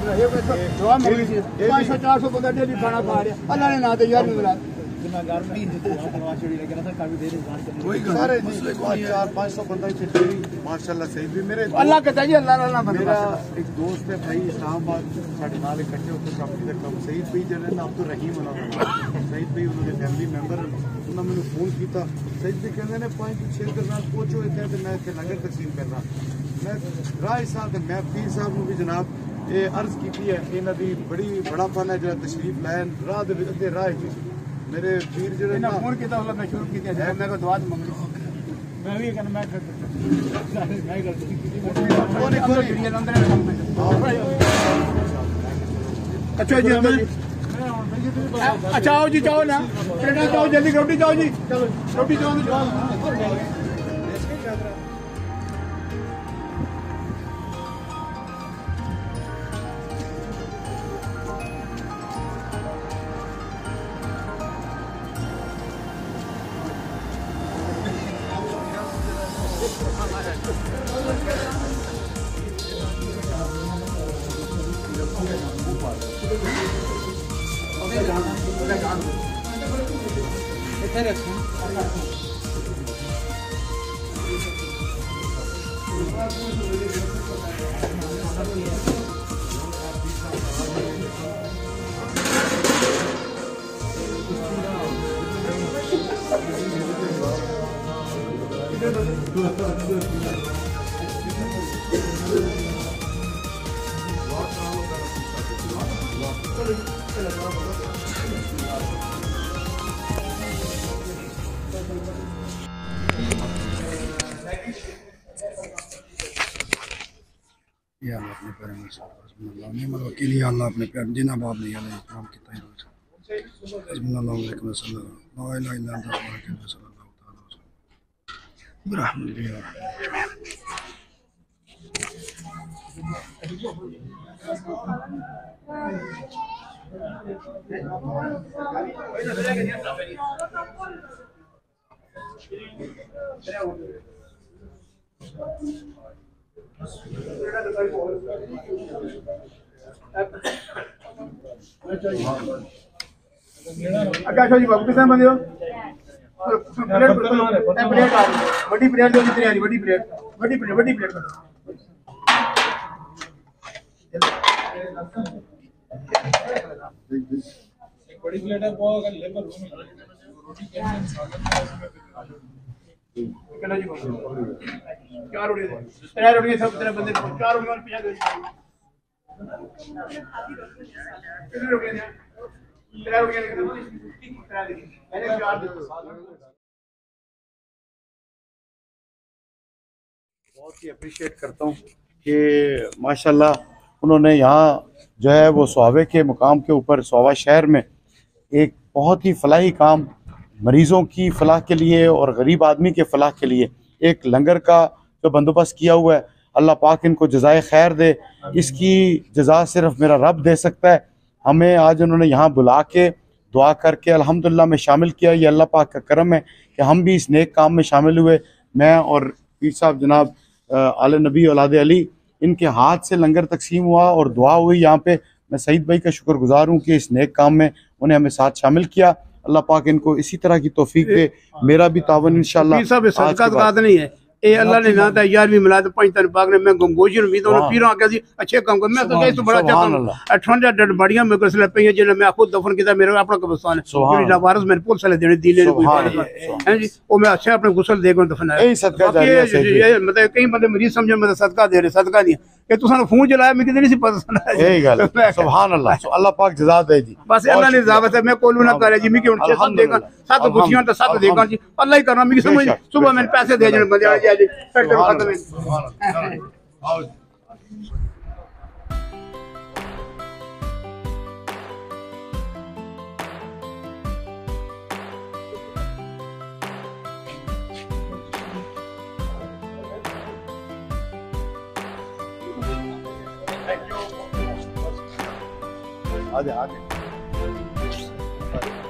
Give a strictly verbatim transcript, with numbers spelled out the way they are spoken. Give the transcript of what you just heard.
पाँच सौ चार सौ बंदा डेली खाना खा रहा अल्लाह ने ना तो यार मिला पाँच सौ बंदा माशाल्लाह सही भी मेरे अल्लाह के चाहिए अल्लाह मेरा एक दोस्त है भाई इस्लामाबाद साढ़े नाल इकट्ठे होकर कंपनी का काम सईद भाई जो है ना अब्दुल रहीम सईद भाई उन्होंने फैमिली मैंबर उन्होंने मैंने फोन किया सईद भाई कहते हैं पाँच छः दिन नाल पहुंचो इतने तो मैं इतने लंगर तकसीम कर रहा मैं राह साहब मैं पीर साहब को भी जनाब ये अर्ज की है इन्हों की बड़ी बड़ा फन है जो तशरीफ लैन राह अद्धे राह मेरे पीर जो फोन किया मैं शुरू किया मेरे को दुआ मंगी मैं भी कहना मैं अच्छा जी अच्छा आओ जी जाओ ना जाओ जल्दी रोटी जाओ जी रोटी जाओ या अल्लाह अपने प्यारे में वकील या अल्लाह अपने प्यारे जिन्ना बाप ने अल्लाह इकराम किया है सल्लल्लाहु अलैहि वसल्लम ला इलाहा इल्ला अंत सल्लल्लाहु तआला बिरहमतिका अच्छा जी बाबू कितने बंदे हो बड़ी प्लेट दो तैयारी बड़ी प्लेट बड़ी प्लेट बड़ी प्लेट बड़ी प्लेट है वो अगर लेबर रोटी चलो जी चार रोटी चार रोटी सब तेरे बंदे चार रोटी और पिया दो कितनी रोटी है तेरा रोटी है तेरा देखिए मैंने चार दे बहुत ही अप्रिशिएट करता हूँ कि माशाल्लाह उन्होंने यहाँ जो है वो स्वाबे के मुकाम के ऊपर स्वाबा शहर में एक बहुत ही फलाही काम मरीज़ों की फलाह के लिए और गरीब आदमी के फलाह के लिए एक लंगर का जो बंदोबस्त किया हुआ है अल्लाह पाक इनको जज़ाए खैर दे। इसकी जज़ा सिर्फ मेरा रब दे सकता है। हमें आज उन्होंने यहाँ बुला के दुआ करके अल्हम्दुलिल्लाह में शामिल किया। ये अल्लाह पाक का करम है कि हम भी इस नेक काम में शामिल हुए। मैं और पीर साहब जनाब आले नबी औलाद अली इनके हाथ से लंगर तकसीम हुआ और दुआ हुई यहाँ पे। मैं सईद भाई का शुक्रगुजार हूँ कि इस नेक काम में उन्हें हमें साथ शामिल किया। अल्लाह पाक इनको इसी तरह की तौफीक दे। मेरा भी तावन इंशाअल्लाह नहीं है ए अल्लाह ने ना ता यार भी मिला तो पांच तरह पाक ने मैं गंगोशी में तो पीरों आके सी अच्छे काम कर मैं तो गई तो बड़ा अच्छा काम अठारह डड बढ़िया मैं कसले पे जे मैं खुद दफन किया मेरा अपना कब्रिस्तान है जो ना वारिस मेरे पुलिस वाले देने दीले कोई हैं जी वो मैं अच्छा अपने गुस्ल देकर दफनाया यही सदका जारिया है। मतलब कई बंदे मरीज समझ मतलब सदका दे रहे सदका नहीं कि तुसाने फोन चलाया मैं कितने नहीं पता यही गल सुभान अल्लाह अल्लाह पाक जज़ा दे जी। बस अल्लाह ने इजाजत है मैं कोलू ना करे जी मैं क्यों छह सात देगा सात खुशियां तो सात देगा जी अल्लाह ही करना मैं समझ सुबह मैंने पैसे दे जने बंदे आ जी पेट्रोल खत्म है। आगे आगे